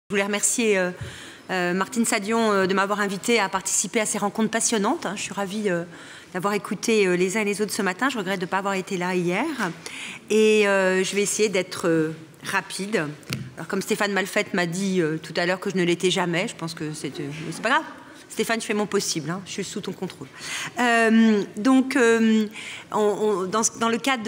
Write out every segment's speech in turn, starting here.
Je voulais remercier Martine Sadion de m'avoir invité à participer à ces rencontres passionnantes. Je suis ravie d'avoir écouté les uns et les autres ce matin. Je regrette de ne pas avoir été là hier. Et je vais essayer d'être rapide. Alors, comme Stéphane Malfette m'a dit tout à l'heure que je ne l'étais jamais, je pense que c'est pas grave. Stéphane, je fais mon possible, je suis sous ton contrôle. Dans le cadre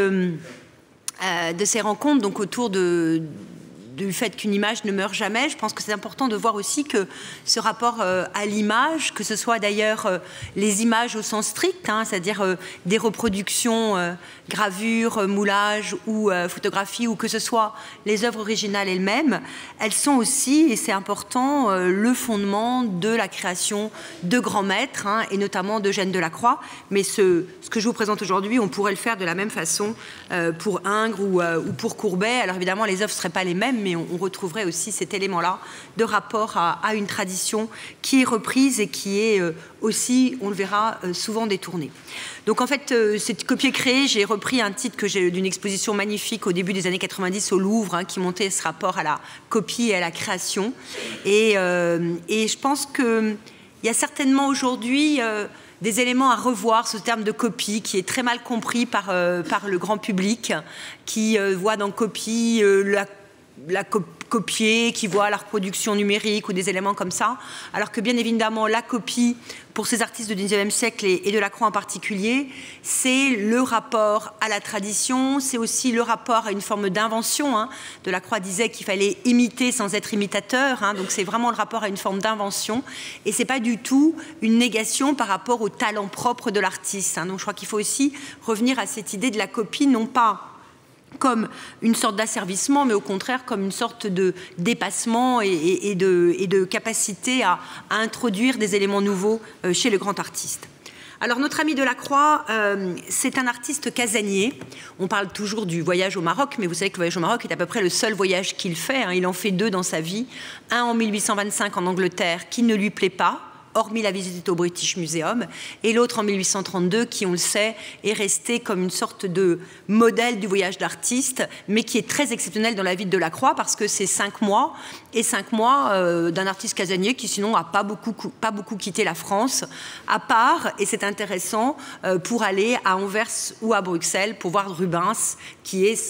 de ces rencontres, donc autour du fait qu'une image ne meurt jamais, je pense que c'est important de voir aussi que ce rapport à l'image, que ce soit d'ailleurs les images au sens strict, c'est-à-dire des reproductions, gravures, moulages ou photographies, ou que ce soit les œuvres originales elles-mêmes, elles sont aussi, et c'est important, le fondement de la création de grands maîtres, et notamment d'Eugène Delacroix. Mais ce que je vous présente aujourd'hui, on pourrait le faire de la même façon pour Ingres ou pour Courbet. Alors évidemment, les œuvres ne seraient pas les mêmes, mais on retrouverait aussi cet élément-là de rapport à une tradition qui est reprise et qui est aussi, on le verra, souvent détournée. Donc en fait, cette copie-créée, j'ai repris un titre d'une exposition magnifique au début des années 90 au Louvre, qui montait ce rapport à la copie et à la création. Et je pense qu'il y a certainement aujourd'hui des éléments à revoir, ce terme de copie qui est très mal compris par le grand public, qui voit dans copie copier, qui voit la reproduction numérique ou des éléments comme ça, alors que bien évidemment la copie, pour ces artistes du XIXe siècle et Delacroix en particulier, c'est le rapport à la tradition, c'est aussi le rapport à une forme d'invention. Delacroix disait qu'il fallait imiter sans être imitateur, donc c'est vraiment le rapport à une forme d'invention, et c'est pas du tout une négation par rapport au talent propre de l'artiste. Donc je crois qu'il faut aussi revenir à cette idée de la copie, non pas comme une sorte d'asservissement, mais au contraire comme une sorte de dépassement et de capacité à introduire des éléments nouveaux chez le grand artiste. Alors notre ami Delacroix, c'est un artiste casanier. On parle toujours du voyage au Maroc, mais vous savez que le voyage au Maroc est à peu près le seul voyage qu'il fait. Il en fait deux dans sa vie. Un en 1825 en Angleterre qui ne lui plaît pas, hormis la visite au British Museum, et l'autre en 1832 qui, on le sait, est resté comme une sorte de modèle du voyage d'artiste, mais qui est très exceptionnel dans la vie de Delacroix parce que c'est 5 mois, et 5 mois d'un artiste casanier qui sinon n'a pas beaucoup quitté la France, à part, et c'est intéressant, pour aller à Anvers ou à Bruxelles pour voir Rubens, qui est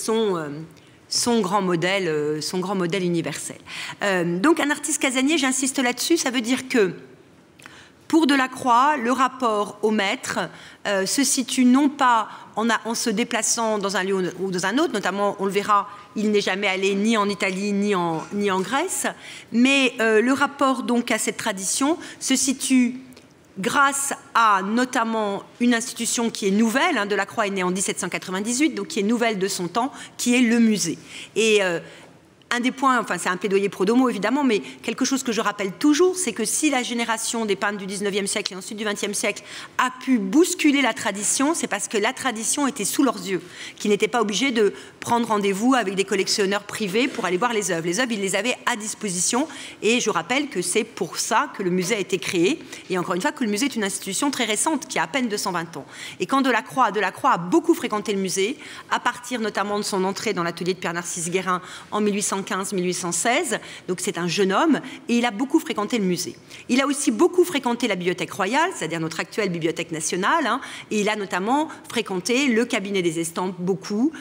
son grand modèle universel. Donc un artiste casanier, j'insiste là-dessus, ça veut dire que pour Delacroix, le rapport au maître se situe non pas en se déplaçant dans un lieu ou dans un autre, notamment, on le verra, il n'est jamais allé ni en Italie ni en Grèce, mais le rapport donc à cette tradition se situe grâce à notamment une institution qui est nouvelle. Delacroix est né en 1798, donc qui est nouvelle de son temps, qui est le musée. Et un des points, enfin c'est un plaidoyer pro domo évidemment, mais quelque chose que je rappelle toujours, c'est que si la génération des peintres du 19e siècle et ensuite du 20e siècle a pu bousculer la tradition, c'est parce que la tradition était sous leurs yeux, qu'ils n'étaient pas obligés de prendre rendez-vous avec des collectionneurs privés pour aller voir les œuvres. Les œuvres, ils les avaient à disposition, et je rappelle que c'est pour ça que le musée a été créé, et encore une fois que le musée est une institution très récente, qui a à peine 220 ans. Et quand Delacroix a beaucoup fréquenté le musée, à partir notamment de son entrée dans l'atelier de Pierre-Narcisse Guérin en 1815-1816, donc c'est un jeune homme, et il a beaucoup fréquenté le musée. Il a aussi beaucoup fréquenté la Bibliothèque royale, c'est-à-dire notre actuelle Bibliothèque nationale, et il a notamment fréquenté le cabinet des estampes, beaucoup,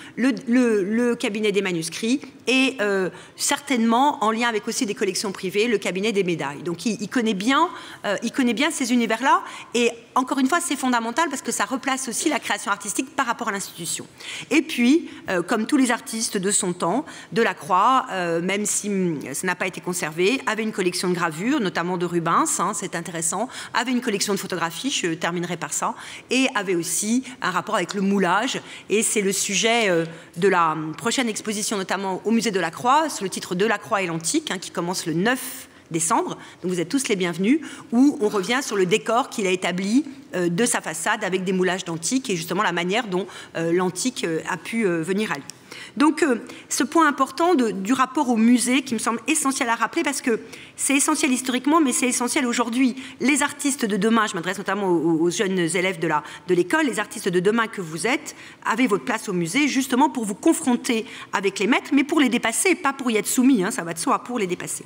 le cabinet des manuscrits, et certainement, en lien avec aussi des collections privées, le cabinet des médailles. Donc il connaît bien ces univers-là, et encore une fois, c'est fondamental parce que ça replace aussi la création artistique par rapport à l'institution. Et puis, comme tous les artistes de son temps, Delacroix, même si ça n'a pas été conservé, avait une collection de gravures, notamment de Rubens, c'est intéressant, avait une collection de photographies, je terminerai par ça, et avait aussi un rapport avec le moulage, et c'est le sujet de la prochaine exposition, notamment au musée Delacroix, sous le titre Delacroix et l'Antique, qui commence le 9 décembre, donc vous êtes tous les bienvenus, où on revient sur le décor qu'il a établi de sa façade avec des moulages d'antique et justement la manière dont l'antique a pu venir à lui. Donc, ce point important du rapport au musée qui me semble essentiel à rappeler parce que c'est essentiel historiquement, mais c'est essentiel aujourd'hui. Les artistes de demain, je m'adresse notamment aux jeunes élèves de l'école, les artistes de demain que vous êtes, avez votre place au musée justement pour vous confronter avec les maîtres, mais pour les dépasser, pas pour y être soumis, hein, ça va de soi, pour les dépasser.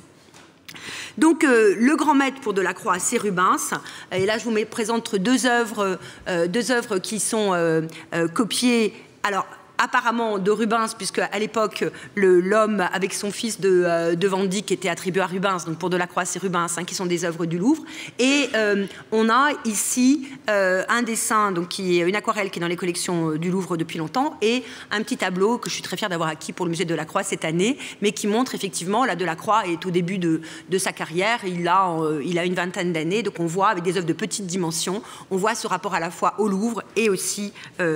Donc, le grand maître pour Delacroix, c'est Rubens. Et là, je vous présente deux œuvres qui sont copiées. Alors, apparemment de Rubens, puisque à l'époque, l'homme avec son fils de Van Dyck était attribué à Rubens, donc pour Delacroix, c'est Rubens, hein, qui sont des œuvres du Louvre. Et on a ici un dessin, donc qui est une aquarelle qui est dans les collections du Louvre depuis longtemps, et un petit tableau que je suis très fière d'avoir acquis pour le musée de Delacroix cette année, mais qui montre effectivement, là, Delacroix est au début de sa carrière, il a une vingtaine d'années, donc on voit, avec des œuvres de petite dimension, on voit ce rapport à la fois au Louvre et aussi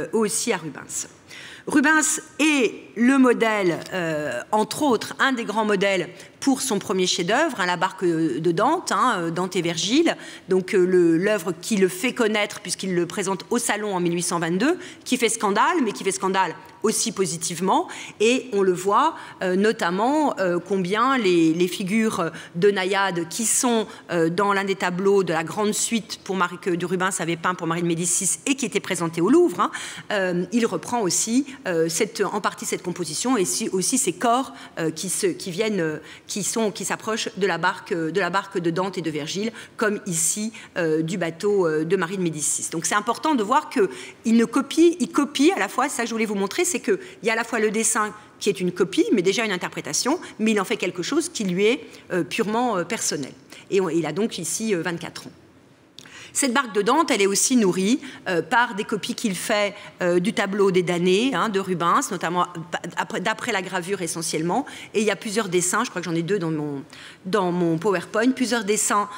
à Rubens. Rubens est le modèle, entre autres, un des grands modèles pour son premier chef-d'œuvre, hein, la barque de Dante, hein, Dante et Virgile, donc l'œuvre qui le fait connaître puisqu'il le présente au Salon en 1822, qui fait scandale, mais qui fait scandale aussi positivement, et on le voit notamment combien les figures de naïades qui sont dans l'un des tableaux de la grande suite que du Rubens avait peint pour Marie de Médicis et qui était présentée au Louvre, hein, il reprend aussi en partie cette composition et aussi ces corps qui s'approchent de la barque de Dante et de Virgile, comme ici du bateau de Marie de Médicis. Donc c'est important de voir qu'il copie à la fois, ça je voulais vous montrer, c'est qu'il y a à la fois le dessin qui est une copie, mais déjà une interprétation, mais il en fait quelque chose qui lui est purement personnel. Et il a donc ici 24 ans. Cette barque de Dante, elle est aussi nourrie par des copies qu'il fait du tableau des damnés, hein, de Rubens, notamment d'après la gravure essentiellement. Et il y a plusieurs dessins, je crois que j'en ai deux dans mon PowerPoint, plusieurs dessins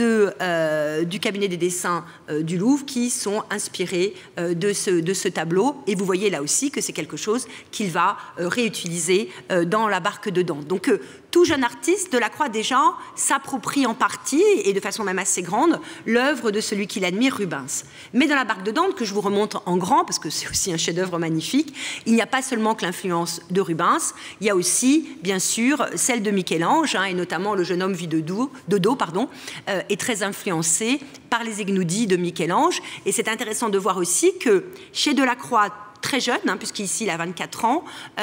du cabinet des dessins du Louvre qui sont inspirés de ce tableau. Et vous voyez là aussi que c'est quelque chose qu'il va réutiliser dans la barque de Dante. Donc, tout jeune artiste, Delacroix déjà s'approprie en partie, et de façon même assez grande, l'œuvre de celui qu'il admire, Rubens. Mais dans la barque de Dante, que je vous remonte en grand, parce que c'est aussi un chef-d'œuvre magnifique, il n'y a pas seulement que l'influence de Rubens, il y a aussi, bien sûr, celle de Michel-Ange, hein, et notamment le jeune homme vu de dos, est très influencé par les Egnoudis de Michel-Ange. Et c'est intéressant de voir aussi que chez Delacroix, très jeune, hein, puisqu'ici il a 24 ans,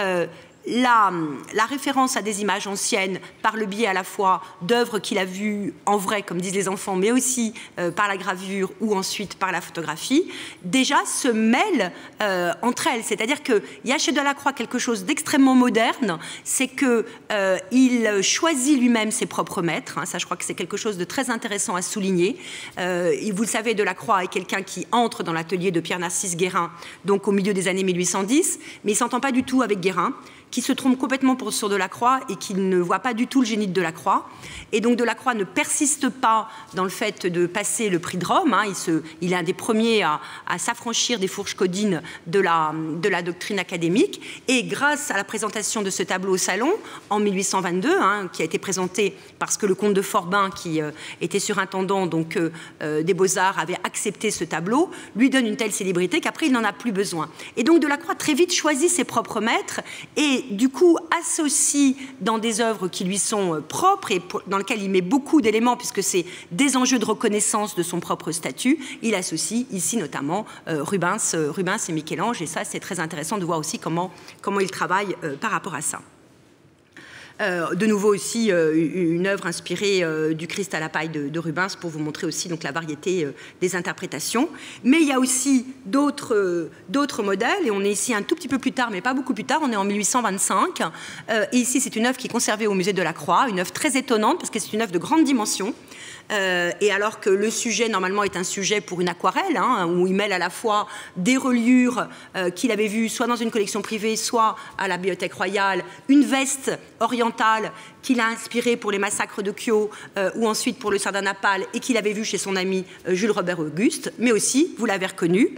la référence à des images anciennes par le biais à la fois d'œuvres qu'il a vues en vrai, comme disent les enfants, mais aussi par la gravure ou ensuite par la photographie, déjà se mêlent entre elles. C'est-à-dire qu'il y a chez Delacroix quelque chose d'extrêmement moderne, c'est qu'il choisit lui-même ses propres maîtres. Hein, ça, je crois que c'est quelque chose de très intéressant à souligner. Vous le savez, Delacroix est quelqu'un qui entre dans l'atelier de Pierre-Narcisse Guérin, donc au milieu des années 1810, mais il ne s'entend pas du tout avec Guérin, qui se trompe complètement sur Delacroix et qui ne voit pas du tout le génie de Delacroix. Et donc Delacroix ne persiste pas dans le fait de passer le prix de Rome. Hein. Il est un des premiers à s'affranchir des fourches codines de la doctrine académique. Et grâce à la présentation de ce tableau au Salon, en 1822, hein, qui a été présenté parce que le comte de Forbin, qui était surintendant donc, des Beaux-Arts, avait accepté ce tableau, lui donne une telle célébrité qu'après, il n'en a plus besoin. Et donc Delacroix, très vite, choisit ses propres maîtres et du coup associe dans des œuvres qui lui sont propres et dans lesquelles il met beaucoup d'éléments puisque c'est des enjeux de reconnaissance de son propre statut, il associe ici notamment Rubens et Michel-Ange, et ça c'est très intéressant de voir aussi comment il travaille par rapport à ça. De nouveau aussi une œuvre inspirée du Christ à la paille de Rubens pour vous montrer aussi donc, la variété des interprétations. Mais il y a aussi d'autres modèles, et on est ici un tout petit peu plus tard, mais pas beaucoup plus tard, on est en 1825. Et ici, c'est une œuvre qui est conservée au musée de la Croix, une œuvre très étonnante parce que c'est une œuvre de grande dimension. Et alors que le sujet, normalement, est un sujet pour une aquarelle, hein, où il mêle à la fois des reliures qu'il avait vues soit dans une collection privée, soit à la Bibliothèque royale, une veste orientale qu'il a inspirée pour les massacres de Kyo, ou ensuite pour le Sardanapale, et qu'il avait vu chez son ami Jules Robert Auguste, mais aussi, vous l'avez reconnu,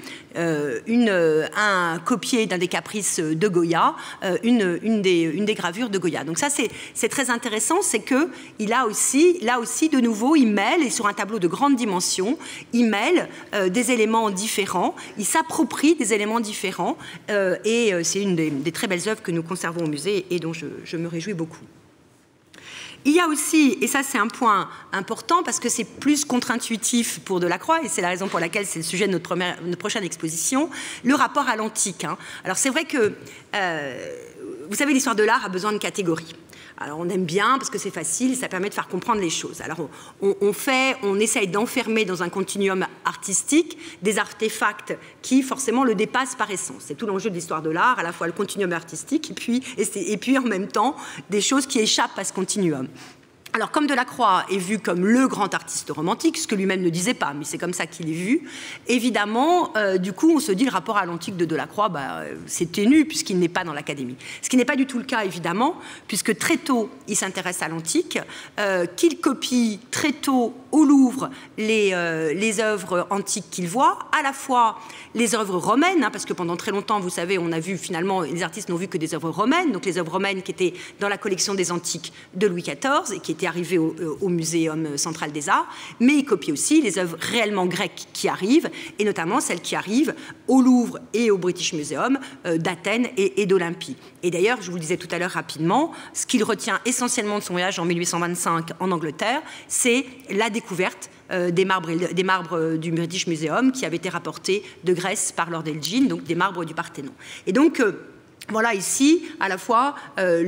un copié d'un des caprices de Goya, une des gravures de Goya. Donc ça, c'est très intéressant, c'est que là aussi, de nouveau, il mêle, et sur un tableau de grande dimension, il mêle des éléments différents, il s'approprie des éléments différents, et c'est une des très belles œuvres que nous conservons au musée et dont je me réjouis beaucoup. Il y a aussi, et ça c'est un point important parce que c'est plus contre-intuitif pour Delacroix, et c'est la raison pour laquelle c'est le sujet de notre prochaine exposition, le rapport à l'antique. Alors c'est vrai que, vous savez, l'histoire de l'art a besoin de catégories. Alors on aime bien parce que c'est facile, ça permet de faire comprendre les choses. Alors on essaye d'enfermer dans un continuum artistique des artefacts qui forcément le dépassent par essence. C'est tout l'enjeu de l'histoire de l'art, à la fois le continuum artistique et puis en même temps des choses qui échappent à ce continuum. Alors, comme Delacroix est vu comme le grand artiste romantique, ce que lui-même ne disait pas, mais c'est comme ça qu'il est vu, évidemment, du coup, on se dit le rapport à l'antique de Delacroix, c'est ténu puisqu'il n'est pas dans l'Académie. Ce qui n'est pas du tout le cas, évidemment, puisque très tôt, il s'intéresse à l'antique, qu'il copie très tôt au Louvre les œuvres antiques qu'il voit, à la fois les œuvres romaines, parce que pendant très longtemps, vous savez, on a vu finalement, les artistes n'ont vu que des œuvres romaines, donc les œuvres romaines qui étaient dans la collection des antiques de Louis XIV et qui étaient arrivées au Muséum central des arts, mais il copie aussi les œuvres réellement grecques qui arrivent, et notamment celles qui arrivent au Louvre et au British Museum d'Athènes et d'Olympie. Et d'ailleurs, je vous le disais tout à l'heure rapidement, ce qu'il retient essentiellement de son voyage en 1825 en Angleterre, c'est la découverte des marbres du British Museum qui avaient été rapportés de Grèce par Lord Elgin, donc des marbres du Parthénon. Et donc, voilà ici, à la fois,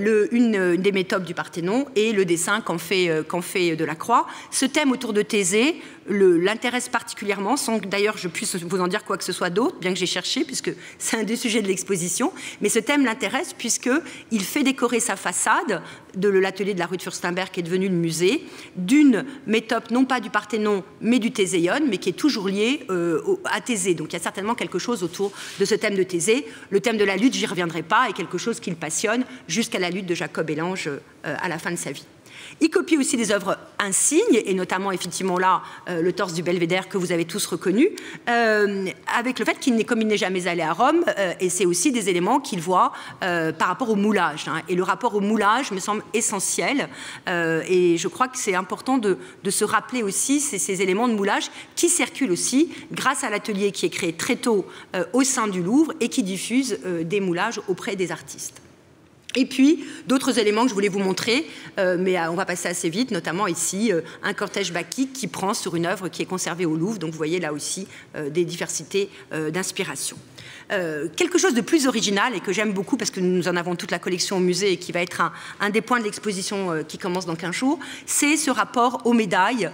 une des métopes du Parthénon et le dessin qu'en fait Delacroix. Ce thème autour de Thésée l'intéresse particulièrement, sans que d'ailleurs je puisse vous en dire quoi que ce soit d'autre, bien que j'ai cherché, puisque c'est un des sujets de l'exposition. Mais ce thème l'intéresse puisqu'il fait décorer sa façade de l'atelier de la rue de Furstenberg, qui est devenu le musée, d'une métope non pas du Parthénon, mais du Théséion, mais qui est toujours liée à Thésée. Donc il y a certainement quelque chose autour de ce thème de Thésée. Le thème de la lutte, j'y reviendrai pas, est quelque chose qui le passionne jusqu'à la lutte de Jacob et l'Ange à la fin de sa vie. Il copie aussi des œuvres insignes, et notamment, effectivement, là, le torse du Belvédère que vous avez tous reconnu, avec le fait comme il n'est jamais allé à Rome, et c'est aussi des éléments qu'il voit par rapport au moulage. Et le rapport au moulage me semble essentiel, et je crois que c'est important de se rappeler aussi ces éléments de moulage qui circulent aussi grâce à l'atelier qui est créé très tôt au sein du Louvre et qui diffuse des moulages auprès des artistes. Et puis, d'autres éléments que je voulais vous montrer, mais on va passer assez vite, notamment ici, un cortège bacchique qui prend sur une œuvre qui est conservée au Louvre. Donc, vous voyez là aussi des diversités d'inspiration. Quelque chose de plus original et que j'aime beaucoup parce que nous en avons toute la collection au musée et qui va être un des points de l'exposition qui commence dans 15 jours, c'est ce rapport aux médailles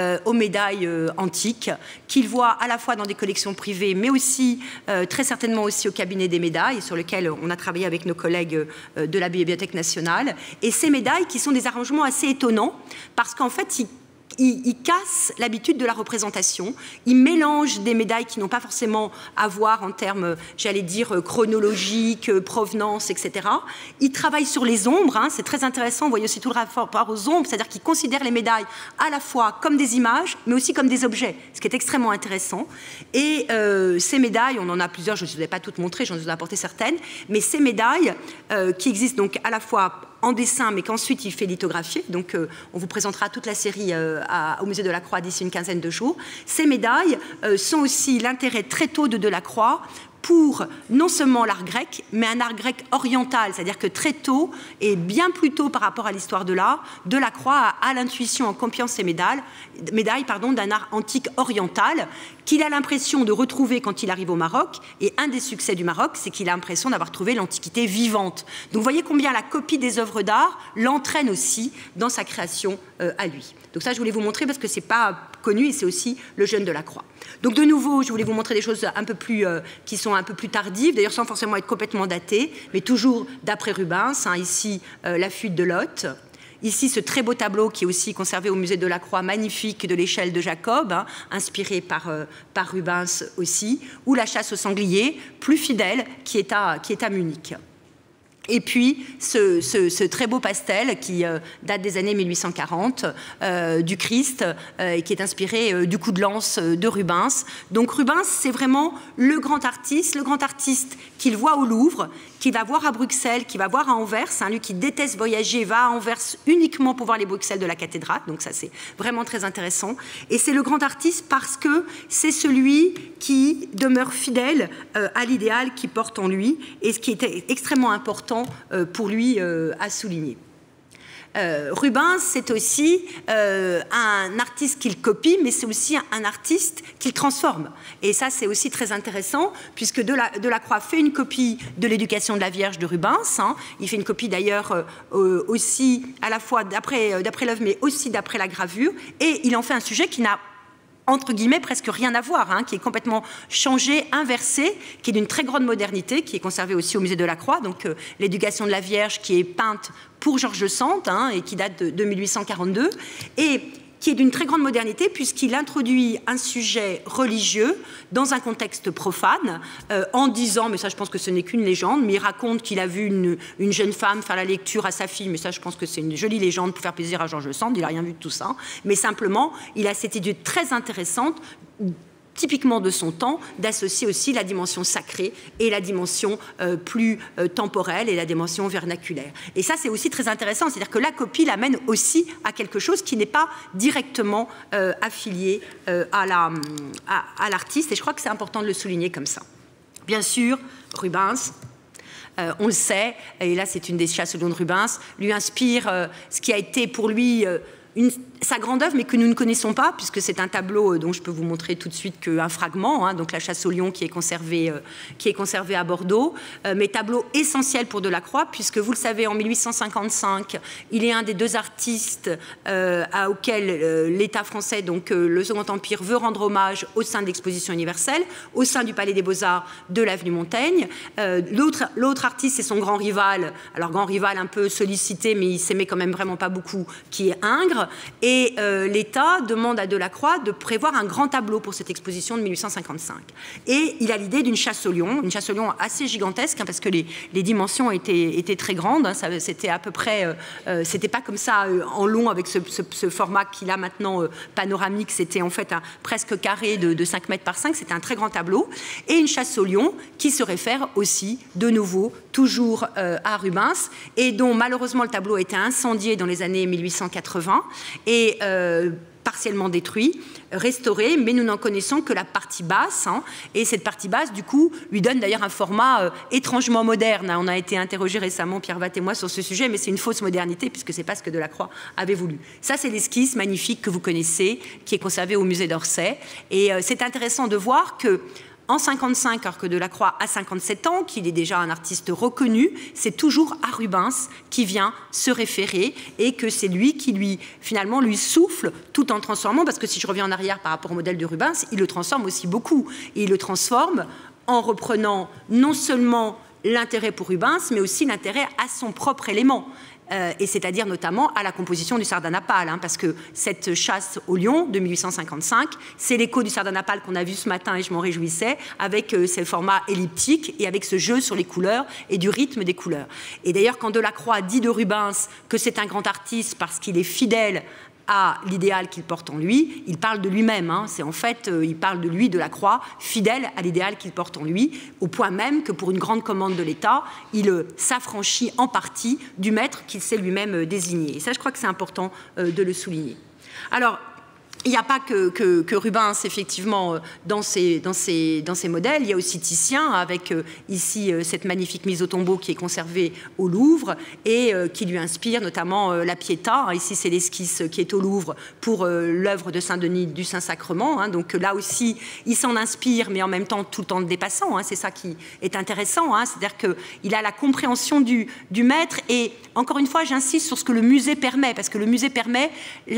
antiques qu'il voit à la fois dans des collections privées mais aussi très certainement aussi au cabinet des médailles sur lequel on a travaillé avec nos collègues de la Bibliothèque nationale. Et ces médailles qui sont des arrangements assez étonnants parce qu'en fait, il casse l'habitude de la représentation, il mélange des médailles qui n'ont pas forcément à voir en termes, j'allais dire, chronologiques, provenance, etc. Il travaille sur les ombres, c'est très intéressant, vous voyez aussi tout le rapport aux ombres, c'est-à-dire qu'il considère les médailles à la fois comme des images, mais aussi comme des objets, ce qui est extrêmement intéressant. Et ces médailles, on en a plusieurs, je ne vous ai pas toutes montrées, j'en ai apporté certaines, mais ces médailles qui existent donc à la fois en dessin, mais qu'ensuite il fait lithographier. Donc, on vous présentera toute la série au Musée de la Croix d'ici une quinzaine de jours. Ces médailles sont aussi l'intérêt très tôt de Delacroix pour non seulement l'art grec, mais un art grec oriental, c'est-à-dire que très tôt, et bien plus tôt par rapport à l'histoire de l'art, Delacroix a l'intuition, en copiant ces médailles d'un art antique oriental qu'il a l'impression de retrouver quand il arrive au Maroc, et un des succès du Maroc, c'est qu'il a l'impression d'avoir trouvé l'Antiquité vivante. Donc vous voyez combien la copie des œuvres d'art l'entraîne aussi dans sa création à lui. Donc ça, je voulais vous montrer parce que ce n'est pas connu et c'est aussi le jeune Delacroix. Donc de nouveau, je voulais vous montrer des choses qui sont un peu plus tardives, d'ailleurs sans forcément être complètement datées, mais toujours d'après Rubens. Ici, la fuite de Lot. Ici, ce très beau tableau qui est aussi conservé au musée de Delacroix, magnifique, de l'échelle de Jacob, inspiré par Rubens aussi, ou la chasse au sanglier, plus fidèle, qui est à Munich. Et puis, ce très beau pastel qui date des années 1840, du Christ, qui est inspiré du coup de lance de Rubens. Donc Rubens, c'est vraiment le grand artiste qu'il voit au Louvre, qu'il va voir à Bruxelles, qu'il va voir à Anvers. Lui qui déteste voyager, va à Anvers uniquement pour voir les Bruxelles de la cathédrale. Donc ça, c'est vraiment très intéressant. Et c'est le grand artiste parce que c'est celui qui demeure fidèle à l'idéal qu'il porte en lui, et ce qui était extrêmement important pour lui à souligner. Rubens, c'est aussi un artiste qu'il copie, mais c'est aussi un artiste qu'il transforme. Et ça, c'est aussi très intéressant, puisque Delacroix fait une copie de l'Éducation de la Vierge de Rubens. Il fait une copie d'ailleurs aussi à la fois d'après l'œuvre, mais aussi d'après la gravure. Et il en fait un sujet qui n'a entre guillemets presque rien à voir, qui est complètement changé, inversé, qui est d'une très grande modernité, qui est conservé aussi au musée Delacroix. Donc l'Éducation de la Vierge qui est peinte pour Georges Sand et qui date de 1842, et qui est d'une très grande modernité puisqu'il introduit un sujet religieux dans un contexte profane, en disant, mais ça je pense que ce n'est qu'une légende, mais il raconte qu'il a vu une jeune femme faire la lecture à sa fille, mais ça je pense que c'est une jolie légende pour faire plaisir à Georges Sand, il n'a rien vu de tout ça, mais simplement il a cette idée très intéressante, typiquement de son temps, d'associer aussi la dimension sacrée et la dimension plus temporelle et la dimension vernaculaire. Et ça, c'est aussi très intéressant, c'est-à-dire que la copie l'amène aussi à quelque chose qui n'est pas directement affilié à l'artiste, et je crois que c'est important de le souligner comme ça. Bien sûr, Rubens, on le sait, et là c'est une des chasses au lion de Rubens, lui inspire ce qui a été pour lui sa grande œuvre, mais que nous ne connaissons pas, puisque c'est un tableau dont je peux vous montrer tout de suite qu'un fragment, donc la chasse au lion qui est conservée à Bordeaux, mais tableau essentiel pour Delacroix, puisque vous le savez, en 1855, il est un des deux artistes auxquels l'État français, donc le Second Empire, veut rendre hommage au sein de l'exposition universelle, au sein du Palais des Beaux-Arts de l'avenue Montaigne. L'autre artiste, c'est son grand rival, alors grand rival un peu sollicité, mais il s'aimait quand même vraiment pas beaucoup, qui est Ingres. Et l'État demande à Delacroix de prévoir un grand tableau pour cette exposition de 1855. Et il a l'idée d'une chasse au lion, une chasse au lion assez gigantesque, parce que les dimensions étaient très grandes. C'était à peu près, c'était pas comme ça en long avec ce format qu'il a maintenant panoramique. C'était en fait un presque carré de 5 mètres par 5. C'était un très grand tableau. Et une chasse au lion qui se réfère aussi, de nouveau, toujours à Rubens, et dont malheureusement le tableau a été incendié dans les années 1880. Et partiellement détruit, restauré, mais nous n'en connaissons que la partie basse. Et cette partie basse, du coup, lui donne d'ailleurs un format étrangement moderne. On a été interrogé récemment, Pierre Watt et moi, sur ce sujet, mais c'est une fausse modernité, puisque ce n'est pas ce que Delacroix avait voulu. Ça, c'est l'esquisse magnifique que vous connaissez, qui est conservée au musée d'Orsay. Et c'est intéressant de voir que en 55, alors que Delacroix a 57 ans, qu'il est déjà un artiste reconnu, c'est toujours à Rubens qui vient se référer, et que c'est lui qui finalement lui souffle tout en transformant, parce que si je reviens en arrière par rapport au modèle de Rubens, il le transforme aussi beaucoup. Et il le transforme en reprenant non seulement l'intérêt pour Rubens, mais aussi l'intérêt à son propre élément. Et c'est-à-dire notamment à la composition du sardanapale, parce que cette chasse au lion de 1855, c'est l'écho du sardanapale qu'on a vu ce matin, et je m'en réjouissais, avec ces formats elliptiques et avec ce jeu sur les couleurs et du rythme des couleurs. Et d'ailleurs, quand Delacroix dit de Rubens que c'est un grand artiste parce qu'il est fidèle à l'idéal qu'il porte en lui, il parle de lui-même. C'est en fait, il parle de lui, Delacroix, fidèle à l'idéal qu'il porte en lui, au point même que pour une grande commande de l'État, il s'affranchit en partie du maître qu'il s'est lui-même désigné. Et ça, je crois que c'est important de le souligner. Alors, il n'y a pas que Rubens, effectivement, dans ces modèles. Il y a aussi Titien, avec ici cette magnifique mise au tombeau qui est conservée au Louvre et qui lui inspire notamment la Pietà. Ici, c'est l'esquisse qui est au Louvre pour l'œuvre de Saint-Denis du Saint-Sacrement. Donc là aussi, il s'en inspire, mais en même temps, tout le temps le dépassant. C'est ça qui est intéressant. C'est-à-dire qu'il a la compréhension du maître. Et encore une fois, j'insiste sur ce que le musée permet, parce que le musée permet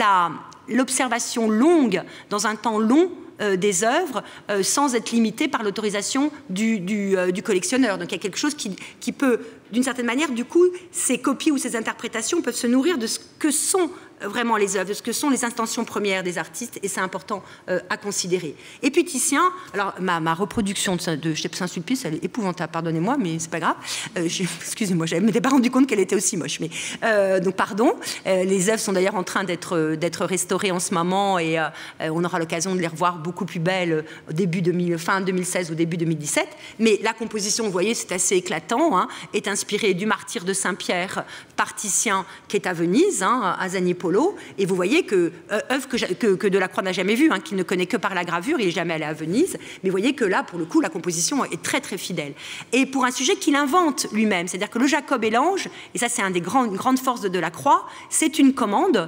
l'observation longue, dans un temps long, des œuvres, sans être limité par l'autorisation du collectionneur. Donc il y a quelque chose qui peut d'une certaine manière, du coup, ces copies ou ces interprétations peuvent se nourrir de ce que sont vraiment les œuvres, de ce que sont les intentions premières des artistes, et c'est important à considérer. Et puis Titien, alors ma reproduction de Saint-Sulpice, elle est épouvantable, pardonnez-moi, mais c'est pas grave. Excusez-moi, je ne m'étais pas rendu compte qu'elle était aussi moche, mais donc pardon. Les œuvres sont d'ailleurs en train d'être restaurées en ce moment, et on aura l'occasion de les revoir beaucoup plus belles au début fin 2016 ou début 2017. Mais la composition, vous voyez, c'est assez éclatant, hein, est inspirée du Martyre de Saint-Pierre par Titien, qui est à Venise, hein, à Zaniolo. Et vous voyez que œuvre que Delacroix n'a jamais vue, hein, qu'il ne connaît que par la gravure, il n'est jamais allé à Venise, mais vous voyez que là, pour le coup, la composition est très très fidèle. Et pour un sujet qu'il invente lui-même, c'est-à-dire que le Jacob et l'ange, et ça c'est une grande force de Delacroix, c'est une commande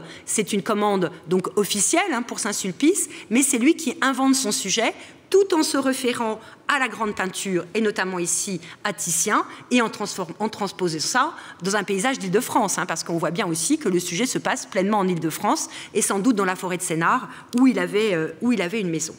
donc officielle, hein, pour Saint-Sulpice, mais c'est lui qui invente son sujet, tout en se référant à la grande peinture, et notamment ici à Titien, et en transposant ça dans un paysage d'Île-de-France, hein, parce qu'on voit bien aussi que le sujet se passe pleinement en Île-de-France, et sans doute dans la forêt de Sénart, où il avait une maison.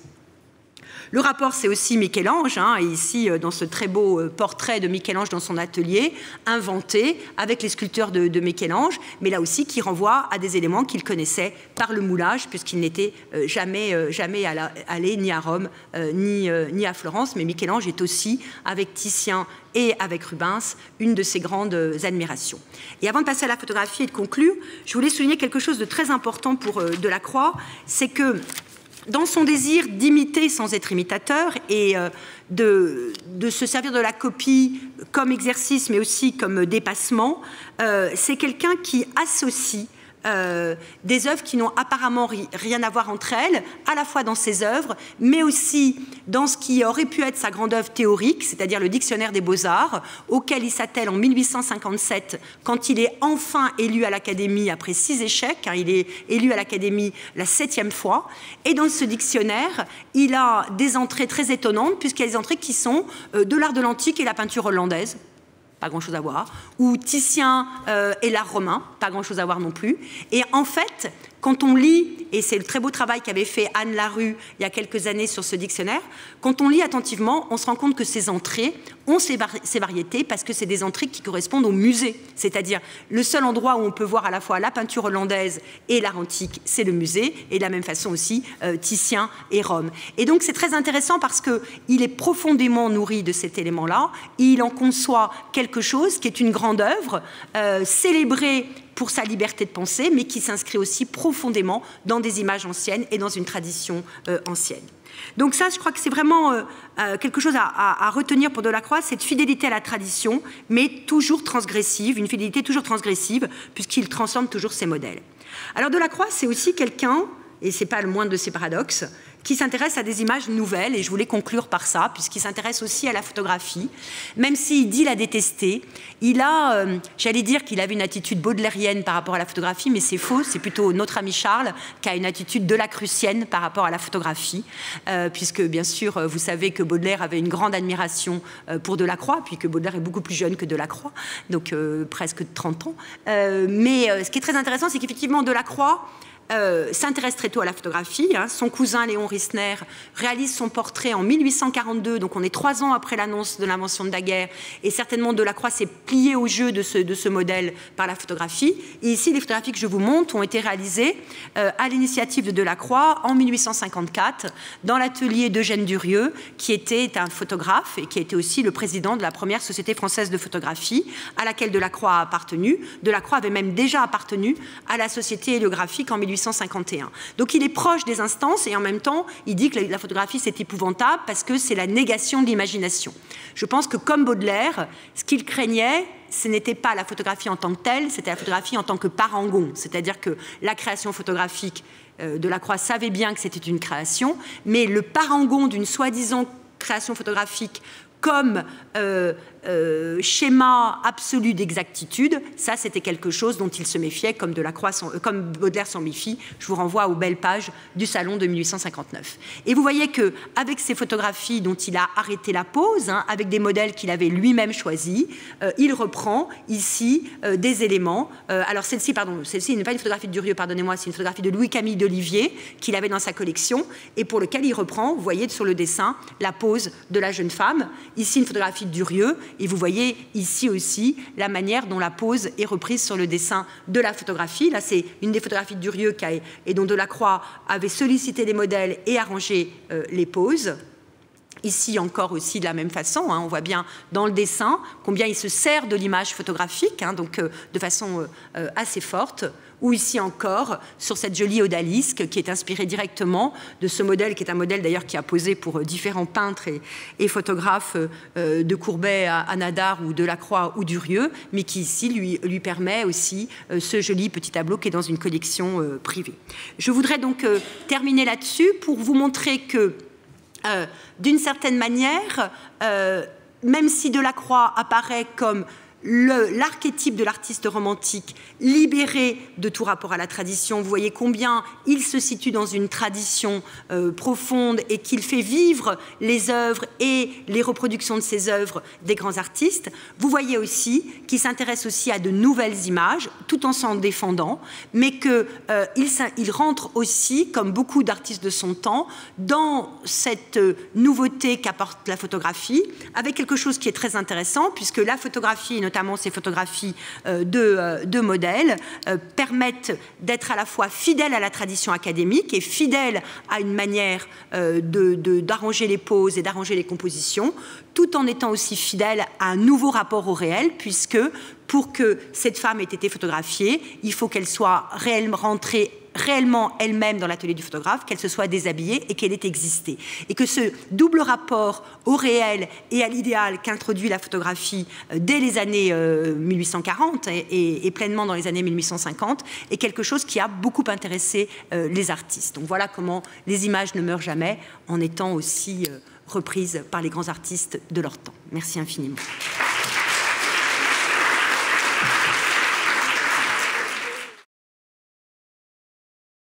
Le rapport, c'est aussi Michel-Ange, hein, et ici, dans ce très beau portrait de Michel-Ange dans son atelier, inventé avec les sculpteurs de Michel-Ange, mais là aussi qui renvoie à des éléments qu'il connaissait par le moulage, puisqu'il n'était jamais allé ni à Rome, ni à Florence, mais Michel-Ange est aussi, avec Titien et avec Rubens, une de ses grandes admirations. Et avant de passer à la photographie et de conclure, je voulais souligner quelque chose de très important pour Delacroix, c'est que dans son désir d'imiter sans être imitateur et de se servir de la copie comme exercice, mais aussi comme dépassement, c'est quelqu'un qui associe des œuvres qui n'ont apparemment rien à voir entre elles, à la fois dans ses œuvres, mais aussi dans ce qui aurait pu être sa grande œuvre théorique, c'est-à-dire le Dictionnaire des Beaux-Arts, auquel il s'attelle en 1857, quand il est enfin élu à l'Académie après 6 échecs, hein, il est élu à l'Académie la 7e fois, et dans ce dictionnaire, il a des entrées très étonnantes, puisqu'il y a des entrées qui sont de l'art de l'antique et la peinture hollandaise, pas grand-chose à voir, ou Titien et l'art romain, pas grand-chose à voir non plus. Et en fait, quand on lit, et c'est le très beau travail qu'avait fait Anne Larue il y a quelques années sur ce dictionnaire, quand on lit attentivement, on se rend compte que ces entrées ont ces variétés parce que c'est des entrées qui correspondent au musée. C'est-à-dire, le seul endroit où on peut voir à la fois la peinture hollandaise et l'art antique, c'est le musée, et de la même façon aussi Titien et Rome. Et donc c'est très intéressant parce qu'il est profondément nourri de cet élément-là, il en conçoit quelque chose qui est une grande œuvre, célébrée pour sa liberté de penser, mais qui s'inscrit aussi profondément dans des images anciennes et dans une tradition ancienne. Donc ça, je crois que c'est vraiment quelque chose à retenir pour Delacroix, cette fidélité à la tradition, mais toujours transgressive, une fidélité toujours transgressive, puisqu'il transforme toujours ses modèles. Alors Delacroix, c'est aussi quelqu'un, et ce n'est pas le moindre de ses paradoxes, qui s'intéresse à des images nouvelles, et je voulais conclure par ça, puisqu'il s'intéresse aussi à la photographie. Même s'il dit la détester, il a, j'allais dire qu'il avait une attitude baudelairienne par rapport à la photographie, mais c'est faux, c'est plutôt notre ami Charles qui a une attitude delacrucienne par rapport à la photographie, puisque bien sûr, vous savez que Baudelaire avait une grande admiration pour Delacroix, puis que Baudelaire est beaucoup plus jeune que Delacroix, donc presque 30 ans. Mais ce qui est très intéressant, c'est qu'effectivement, Delacroix s'intéresse très tôt à la photographie. Hein. Son cousin Léon Rissner réalise son portrait en 1842, donc on est 3 ans après l'annonce de l'invention de Daguerre, et certainement Delacroix s'est plié au jeu de ce modèle par la photographie. Et ici, les photographies que je vous montre ont été réalisées à l'initiative de Delacroix en 1854 dans l'atelier d'Eugène Durieux, qui était un photographe et qui était aussi le président de la première Société française de photographie à laquelle Delacroix a appartenu. Delacroix avait même déjà appartenu à la Société héliographique en 1851. Donc il est proche des instances et en même temps il dit que la photographie c'est épouvantable parce que c'est la négation de l'imagination. Je pense que comme Baudelaire, ce qu'il craignait, ce n'était pas la photographie en tant que telle, c'était la photographie en tant que parangon, c'est-à-dire que la création photographique, Delacroix savait bien que c'était une création, mais le parangon d'une soi-disant création photographique comme schéma absolu d'exactitude, ça c'était quelque chose dont il se méfiait, comme Baudelaire s'en méfie. Je vous renvoie aux belles pages du salon de 1859. Et vous voyez qu'avec ces photographies dont il a arrêté la pose, hein, avec des modèles qu'il avait lui-même choisis, il reprend ici des éléments. Alors celle-ci n'est pas une photographie de Durieux, pardonnez-moi, c'est une photographie de Louis-Camille d'Olivier qu'il avait dans sa collection et pour lequel il reprend, vous voyez sur le dessin, la pose de la jeune femme. Ici une photographie de Durieux Et vous voyez ici aussi la manière dont la pose est reprise sur le dessin de la photographie. Là, c'est une des photographies de Durieux et dont Delacroix avait sollicité les modèles et arrangé les poses. Ici encore aussi de la même façon, hein, on voit bien dans le dessin combien il se sert de l'image photographique, hein, donc de façon assez forte, ou ici encore sur cette jolie odalisque qui est inspirée directement de ce modèle, qui est un modèle d'ailleurs qui a posé pour différents peintres et photographes de Courbet à Nadar ou Delacroix ou Durieux, mais qui ici lui permet aussi ce joli petit tableau qui est dans une collection privée. Je voudrais donc terminer là-dessus pour vous montrer que d'une certaine manière, même si Delacroix apparaît comme l'archétype de l'artiste romantique libéré de tout rapport à la tradition, vous voyez combien il se situe dans une tradition profonde et qu'il fait vivre les œuvres et les reproductions de ces œuvres des grands artistes. Vous voyez aussi qu'il s'intéresse aussi à de nouvelles images tout en s'en défendant, mais qu'il rentre aussi, comme beaucoup d'artistes de son temps, dans cette nouveauté qu'apporte la photographie, avec quelque chose qui est très intéressant, puisque la photographie, notamment ces photographies de modèles, permettent d'être à la fois fidèles à la tradition académique et fidèles à une manière d'arranger les poses et d'arranger les compositions, tout en étant aussi fidèles à un nouveau rapport au réel, puisque pour que cette femme ait été photographiée, il faut qu'elle soit rentrée réellement elle-même dans l'atelier du photographe, qu'elle se soit déshabillée et qu'elle ait existé. Et que ce double rapport au réel et à l'idéal qu'introduit la photographie dès les années 1840 et pleinement dans les années 1850 est quelque chose qui a beaucoup intéressé les artistes. Donc voilà comment les images ne meurent jamais en étant aussi reprises par les grands artistes de leur temps. Merci infiniment.